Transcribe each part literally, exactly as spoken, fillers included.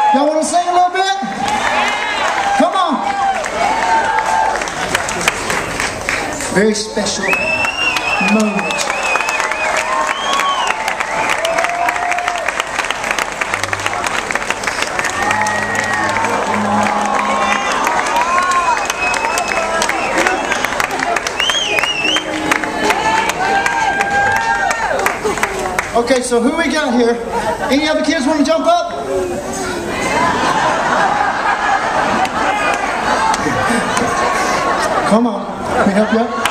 Y'all want to sing a little bit? Come on. Very special moment. Okay, so who we got here? Any other kids want to jump up? Come on, let me help you out.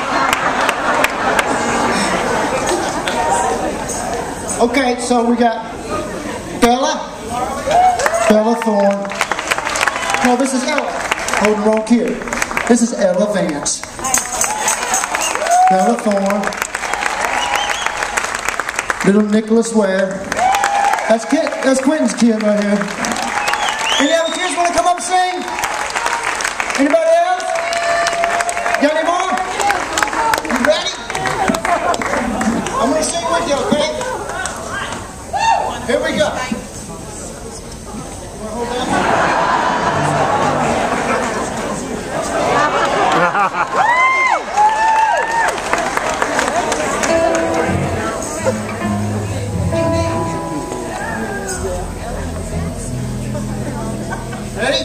Okay, so we got Bella, Bella Thorn. No, this is Ella. Hold the wrong kid. This is Ella Vance. Bella Thorn. Little Nicholas Ware. That's kid. That's Quentin's kid right here. Any other kids want to come up and sing? Anybody else? Got any more? You ready? I'm going to sing with you, okay? Here we go. Hold that? Ready?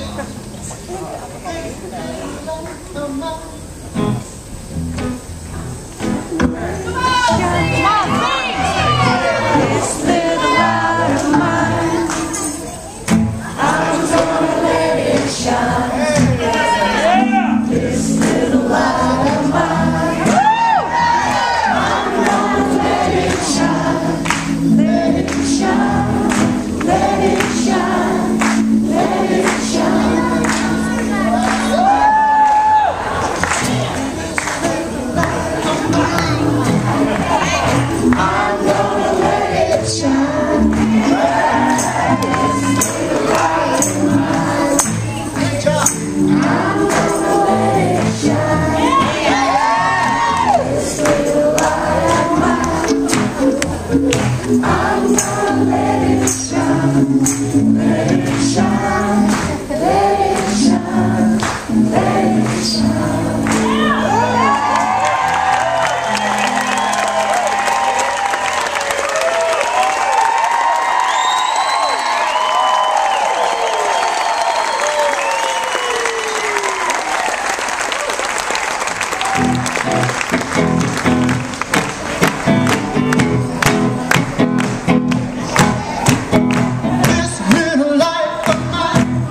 This little life of mine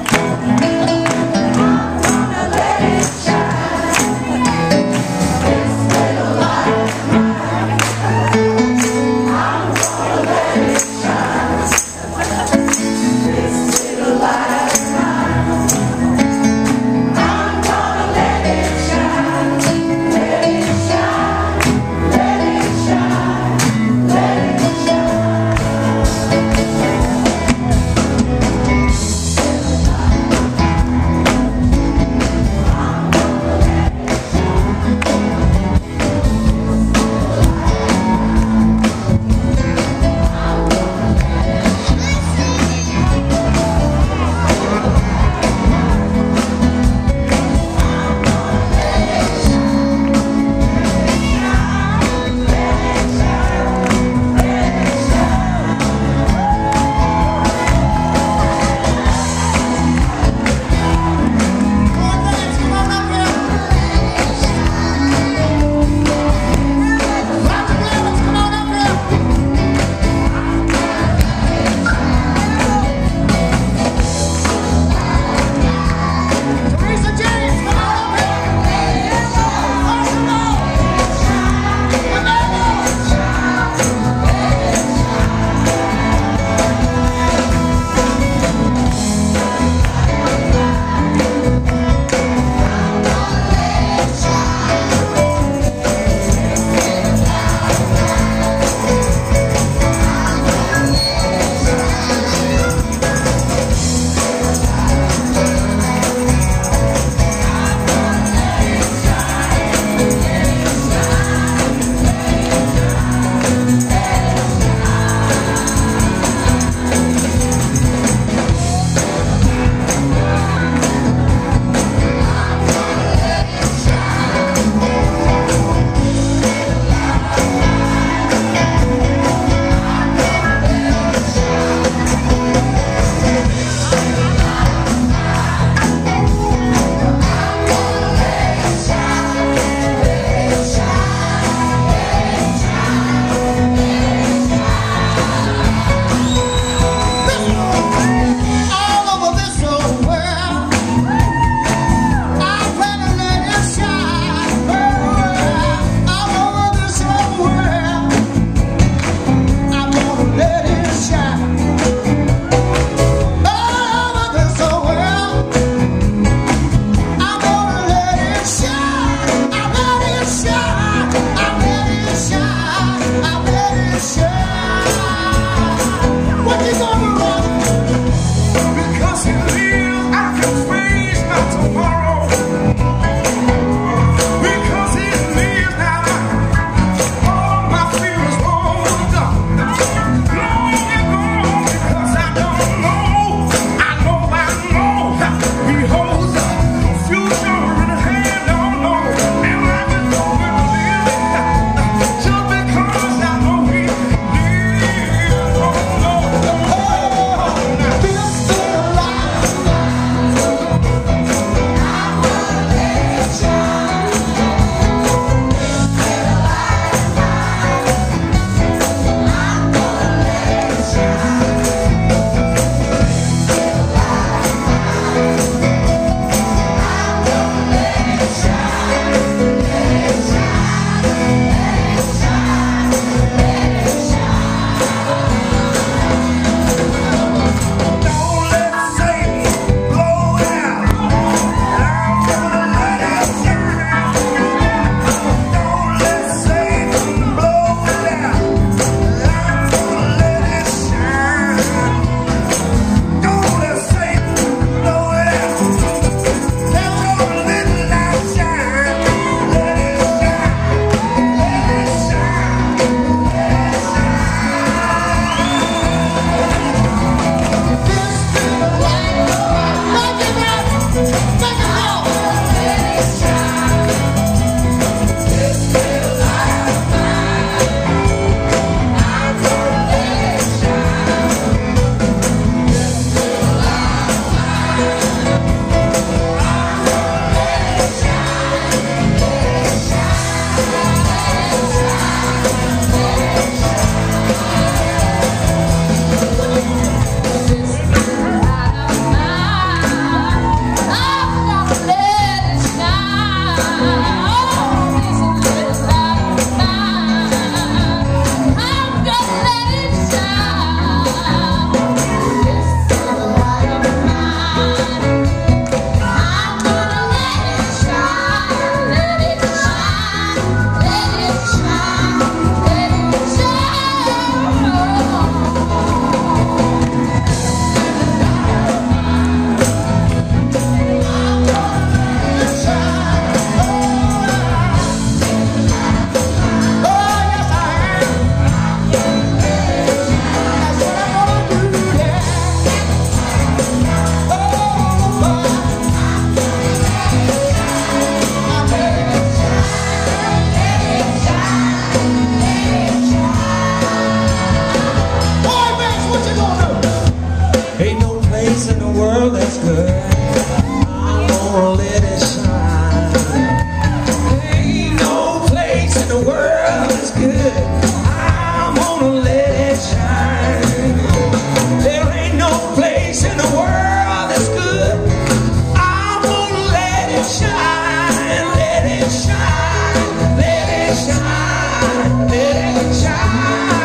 place in the world that's good. I'm gonna let it shine. There ain't no place in the world that's good. I'm gonna let it shine. There ain't no place in the world that's good. I'm gonna let it shine. Let it shine. Let it shine. Let it shine.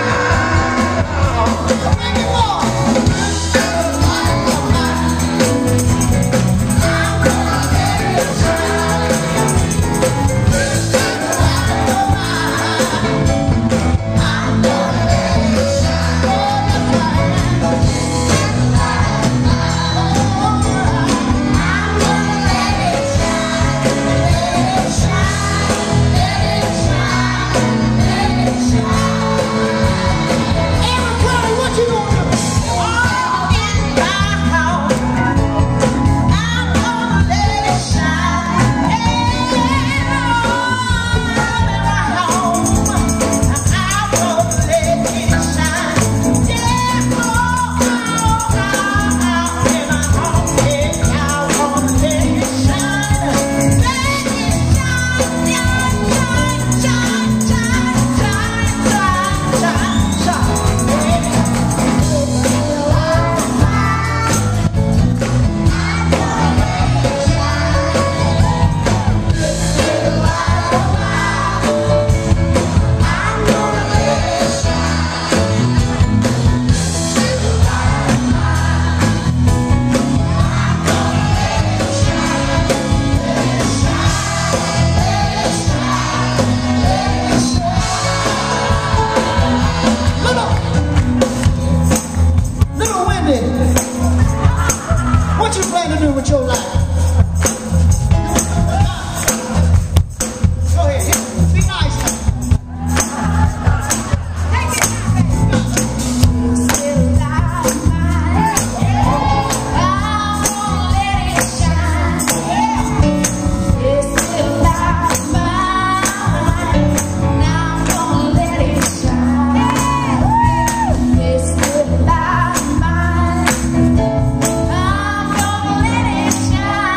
What you plan to do with your life? Go ahead, be nice now. Shine.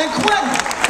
and Quentin.